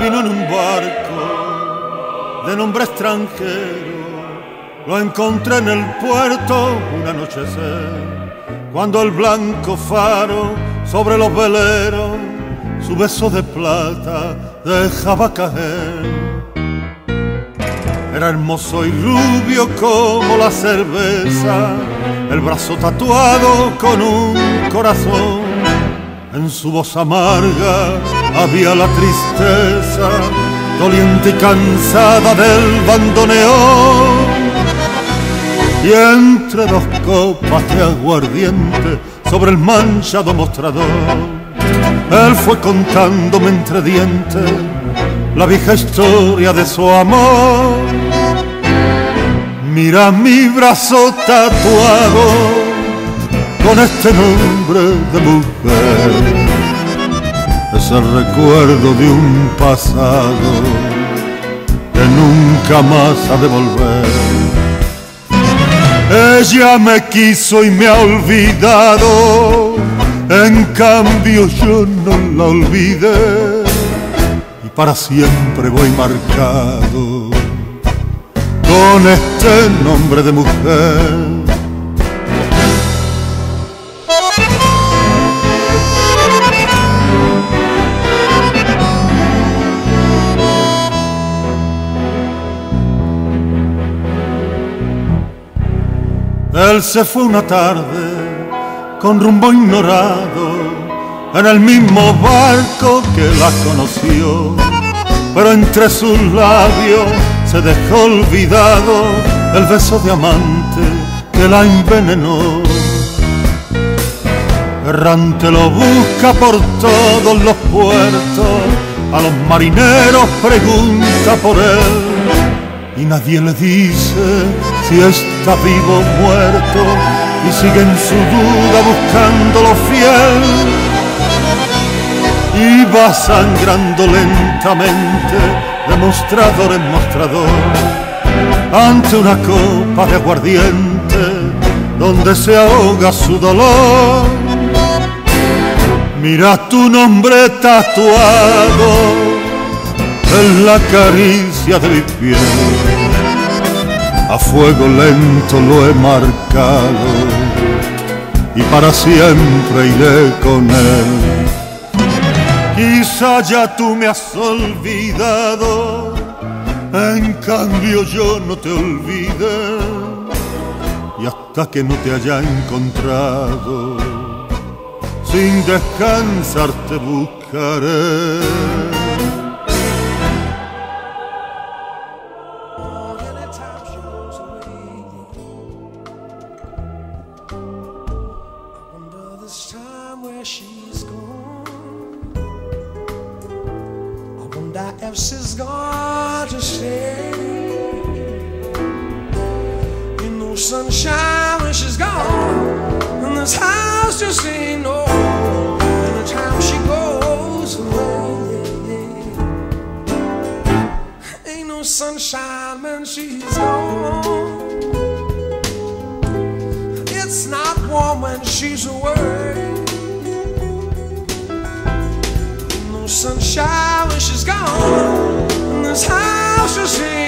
vino en un barco de nombre extranjero. Lo encontré en el puerto un anochecer, cuando el blanco faro sobre los veleros su beso de plata dejaba caer. Era hermoso y rubio como la cerveza, el brazo tatuado con un corazón. En su voz amarga había la tristeza, doliente y cansada del bandoneón. Y entre dos copas de aguardiente sobre el manchado mostrador, él fue contándome entre dientes la vieja historia de su amor. Mira mi brazo tatuado con este nombre de mujer, es el recuerdo de un pasado que nunca más ha de volver. Ella me quiso y me ha olvidado, en cambio yo no la olvidé, y para siempre voy marcado con este nombre de mujer. Él se fue una tarde con rumbo ignorado en el mismo barco que la conoció, pero entre sus labios se dejó olvidado el beso de amante que la envenenó. Errante lo busca por todos los puertos, a los marineros pregunta por él, y nadie le dice si está vivo o muerto, y sigue en su duda buscándolo fiel, y va sangrando lentamente de mostrador en mostrador ante una copa de aguardiente donde se ahoga su dolor. Mira tu nombre tatuado en la caricia de mi piel, a fuego lento lo he marcado y para siempre iré con él. Quizá ya tú me has olvidado, en cambio yo no te olvidé, y hasta que no te haya encontrado, sin descansar te buscaré. If she's gone to stay, you know sunshine when she's gone, and this house just ain't no. Anytime she goes away, ain't no sunshine when she's gone. It's not warm when she's away. Sunshine when she's gone, and this house just ain't